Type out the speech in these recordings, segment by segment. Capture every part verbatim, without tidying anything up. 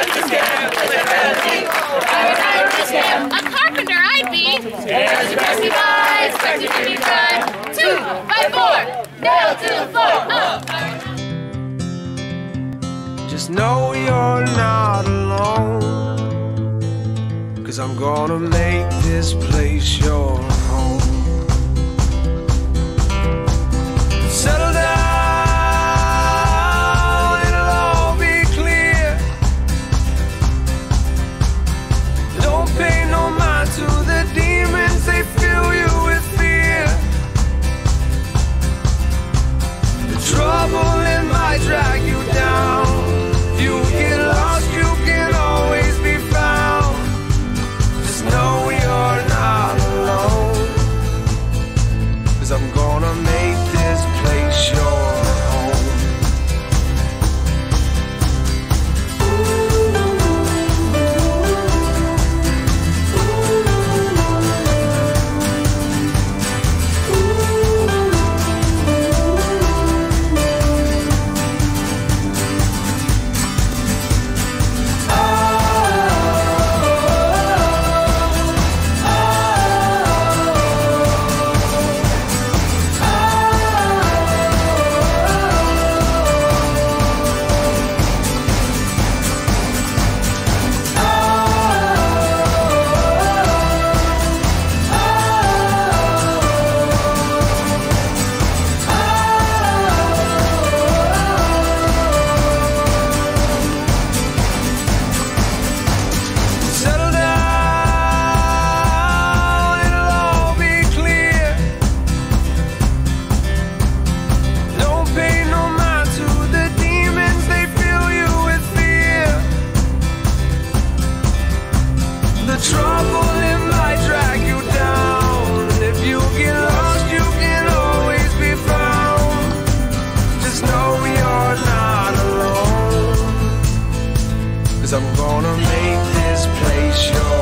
A carpenter I'd be. Stairs, rusty by, expected to be tried. Two by four, nailed to the floor. Oh. Just know you're not alone, 'cause I'm gonna make this place your home. Settle down, it'll all be clear. Don't pay no mind to the demons, they fill you with fear. The trouble, it might drag you down. If you get lost, you can always be found. Just know you're not alone, 'cause I'm gonna make this place your home. I'm gonna make this place your home.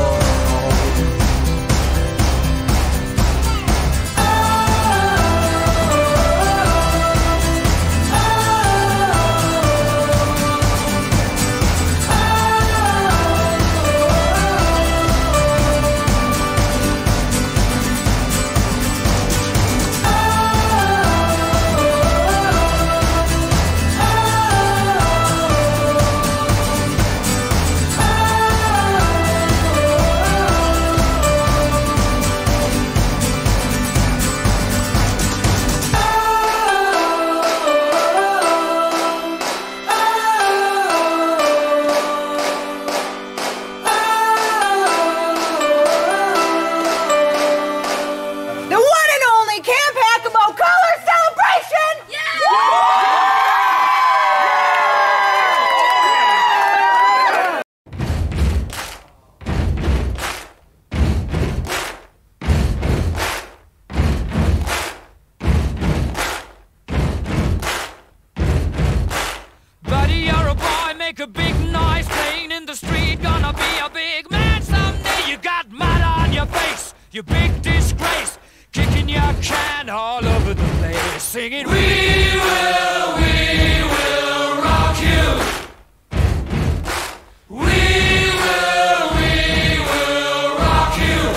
Make a big noise playing in the street. Gonna be a big man someday. You got mud on your face, you big disgrace. Kicking your can all over the place, singing, we will, we will rock you. We will, we will rock you.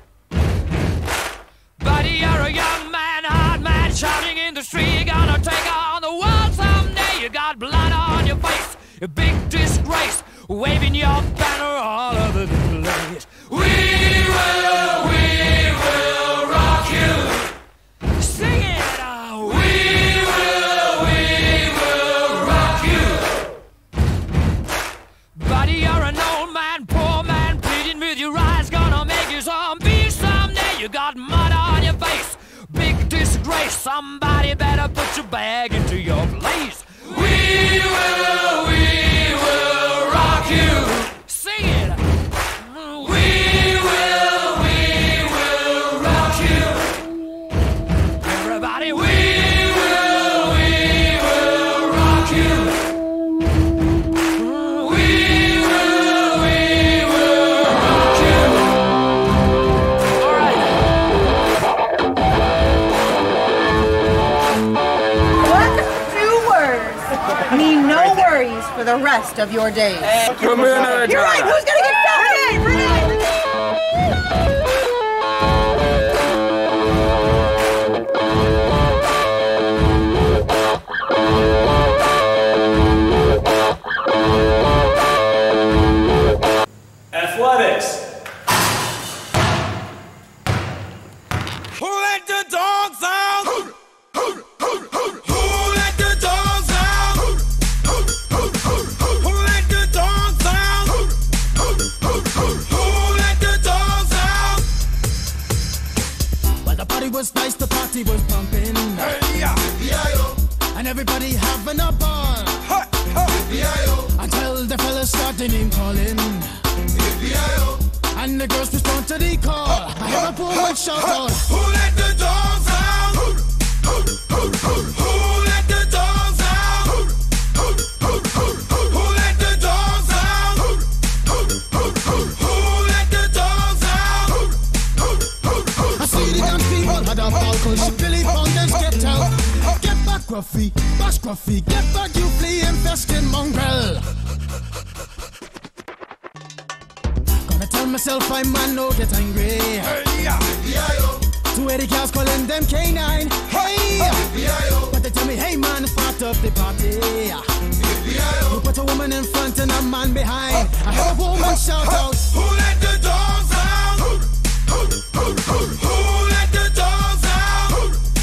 Buddy, you're a young man, hard man, shouting in the street. You're gonna take on the world someday. You got blood on your face, a big disgrace, waving your banner all over the place. We will, we will rock you. Sing it out. We will, we will rock you. Buddy, you're an old man, poor man, pleading with your eyes, gonna make you zombie someday. You got mud on your face, big disgrace. Somebody better put your bag into your place. We will, we will rock you. Sing it. We will, we will rock you. Everybody, we will, we will rock you. We will, we will rock you. All right. What? Two words mean no worries. rest of your days. You're right. Who's gonna get fat? Renee, Renee. Athletics. Who let the dogs out? Who let the dogs out? Who let the dogs out? Who let the dogs out? Well, the party was nice, the party was pumping. Hey, yeah. And everybody having a ball. Ha, ha. Until the fellas started name calling. And the girls respond to the call. I hear a woman shout out. Who let the dogs out? Who let the dogs out? Who let the dogs out? Who let the dogs out? I see the dance people had a ball cause Billy Fountains get out. Get back, Gruffy, bash Gruffy. Get back, you flea infested mongrel. Tell myself I man no get angry. Hey, yeah. Two eighty girls calling them K nine. Hey, but they tell me, hey man, start up the party. You put a woman in front and a man behind. I heard a woman shout out. Who let the dogs out? Who let the dogs out?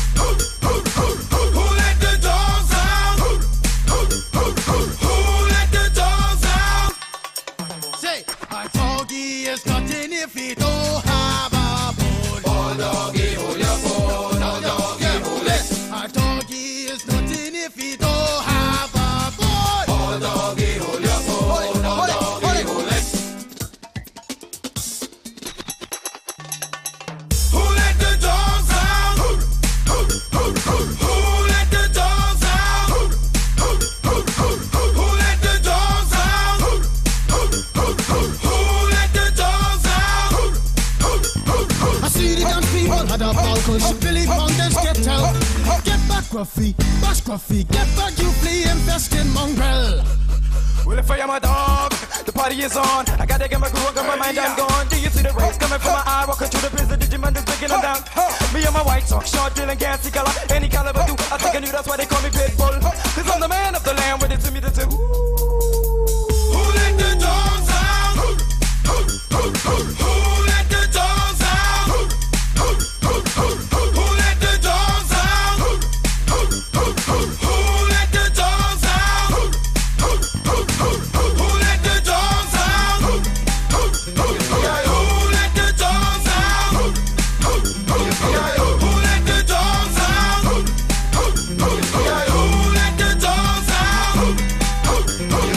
Who let the dogs out? Who let the dogs out? Say, I told you it's nothing if you don't have a bone. Oh, doggy, hold your bone. Oh, doggy, hold it. I told you it's nothing if you don't have a bone. Oh, doggy, hold your bone. Oh, doggy, hold it. Who let the dogs out? Who let the dogs out? Who let the dogs out? Who let the dogs out? I see the dance people had a ball cause Billy Fountains get out. Get back, Gruffy, bash Gruffy. Get back, you flea infested mongrel. Well, if I am a dog, the party is on. I gotta get my groove on, got my mind, I'm gone. Do you see the rays coming from my eye? Walking through the prison, Digimon is breaking them down. Me and my white talk, short, drill, and gassy color. Any caliber do, I think I knew that's why they call me Pitbull. Cause I'm the man of the land, with it to me to two. Who let the dogs out? Who let the dogs out? Who let the dogs out? Who let the dogs out? Who let the dogs out? Who let the dogs out? Who let the dogs out? Who let the dogs out?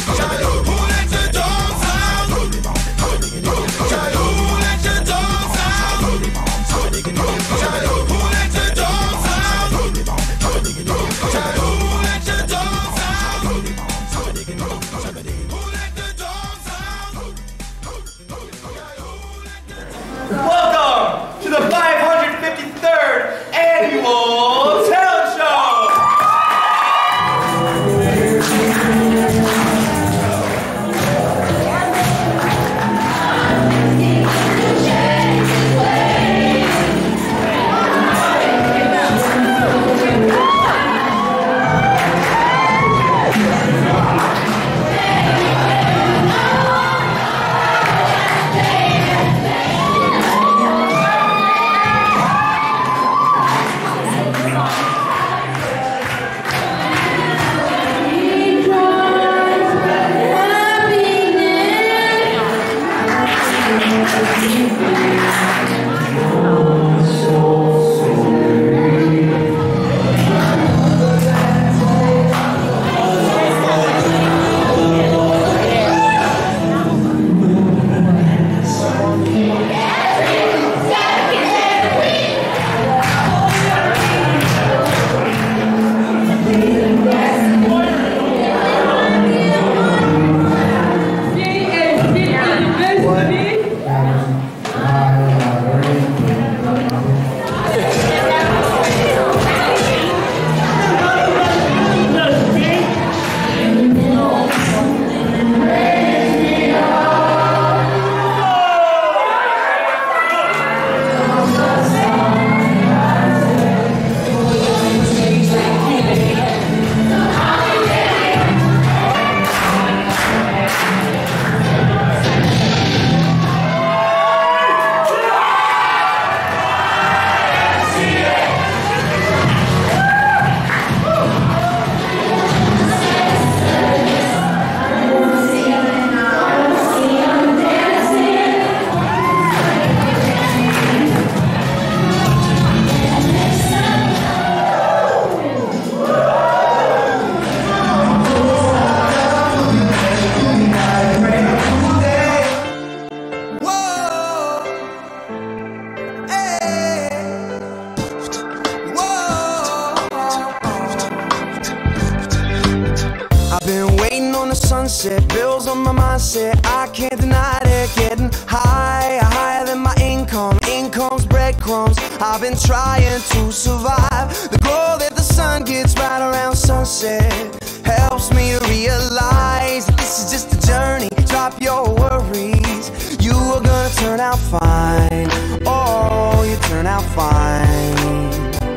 bills on my mindset, I can't deny it. Getting higher, higher than my income. Income's breadcrumbs, I've been trying to survive. The glow that the sun gets right around sunset helps me realize that this is just a journey. Drop your worries, you are gonna turn out fine. Oh, you turn out fine.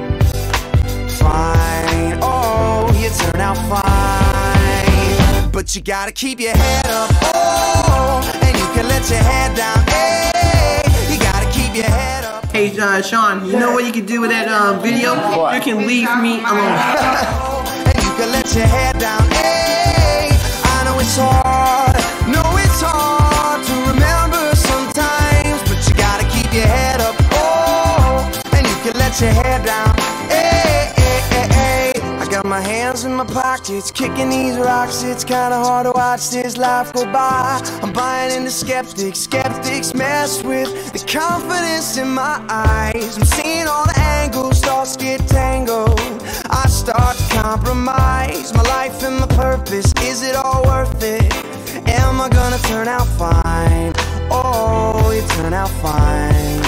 Fine, oh, you turn out fine. But you gotta keep your head up, oh, and you can let your head down, hey. You gotta keep your head up. Hey, uh, Sean, you know what you can do with that uh, video? What? You can leave me alone. And you can let your head down, hey. I know it's hard, know it's hard to remember sometimes, but you gotta keep your head up, oh, and you can let your head down, hey, hey, hey, hey. I got my hands in my pockets, kicking these rocks. It's kinda hard to watch this life go by. I'm buying into skeptics, skeptics mess with the confidence in my eyes. I'm seeing all the angles, thoughts get tangled. I start to compromise my life and my purpose. Is it all worth it? Am I gonna turn out fine? Oh, you turn out fine.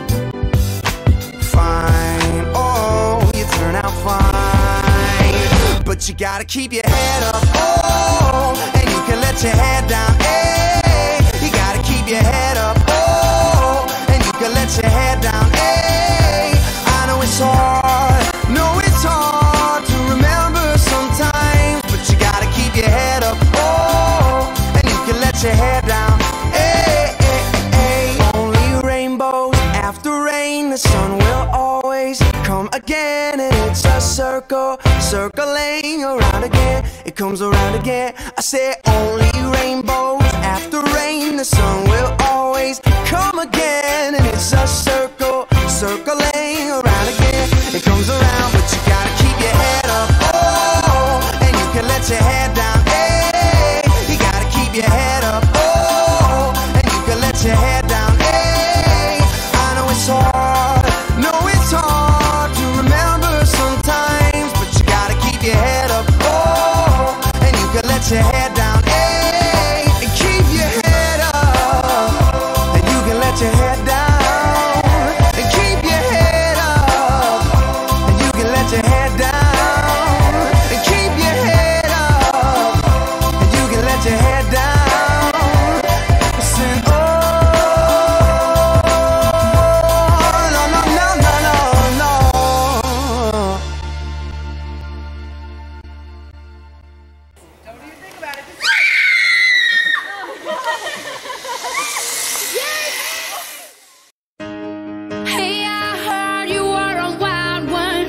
Fine, oh, you turn out fine. But you gotta keep your head up, oh, and you can let your head down, hey. You gotta keep your head up, oh, and you can let your head down, hey. I know it's hard, know it's hard to remember sometimes, but you gotta keep your head up, oh, and you can let your head down, hey, hey, hey. Only rainbows after rain, the sun will always come again, and it's a circle, circling around again. It comes around again. I say only rainbows after rain, the sun will always come again, and it's a circle, circling around again. It comes around, but you gotta keep your head up, oh, and you can let your head down, hey. You gotta keep your head up, oh, and you can let your head down, hey. I know it's hard, know it's hard to remember sometimes, but you gotta keep your head up, oh, and you can let your head down, hey. And keep your head up, and you can let your head down, and keep your head up, and you can let your head down, and keep your head up, and you can let your head down. Listen, oh, no, no, no, no, no, no. What do you think about it? Hey, I heard you were a wild one.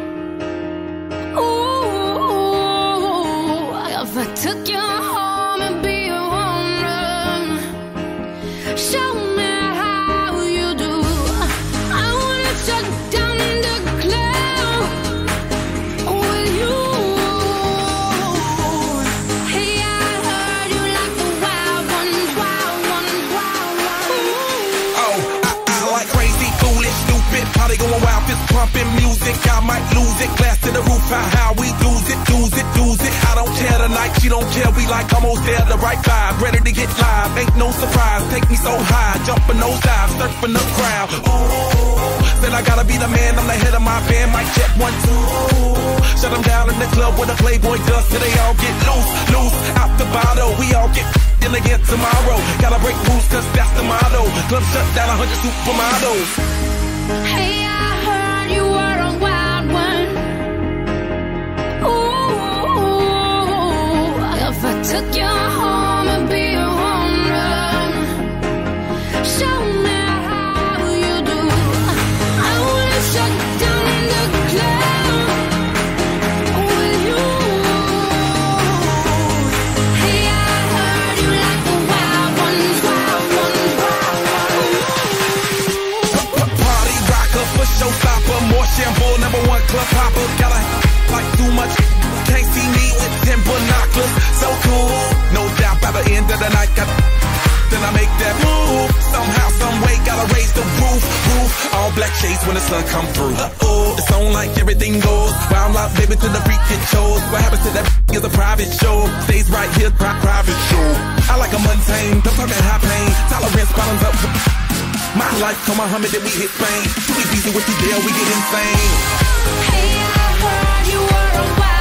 Ooh, if I took you home and be a woman, show me how you do. I wanna shut down the club with you. Hey, I heard you like the wild ones, wild ones, wild ones. Oh, I, I like crazy, foolish, stupid. Party going wild, fist pumping music. I might lose it. Glass to the roof, how, how we lose it, lose it, lose it. I don't care tonight, she don't care. We like almost there, the right vibe. Ready to get live, ain't no surprise. Take me so high, jumping those dives, surfing the crowd. Ooh, said I gotta be the man, I'm the head of my band. Mic check one, two. Shut them down in the club where the Playboy does. Till they all get loose, loose, out the bottle. We all get in again tomorrow. Gotta break rules, cause that's the motto. Club shut down, a hundred supermodels. Hey, I heard you were a wild one. Ooh, if I took you home and be a woman, show me how you do. I wanna shut down the club with you. Hey, I heard you like the wild ones, wild ones, wild ones. Party rocker, for showstopper, more shampoo, number one club hopper. Gotta like too much, can't see me with ten binoculars. So cool, no doubt by the end of the night, got, then I make that move. Somehow, some way, got gotta raise the roof, roof. All black shades when the sun come through. Uh-oh, it's on like everything goes. Wild out, baby, to the freak it shows. What happens to that is a private show. Stays right here, pri- private show. I like a mundane, don't talk high pain. Tolerance bottoms up. My life, come Muhammad, then we hit Spain. Too easy with you there, we get insane. Hey, I heard you were a wild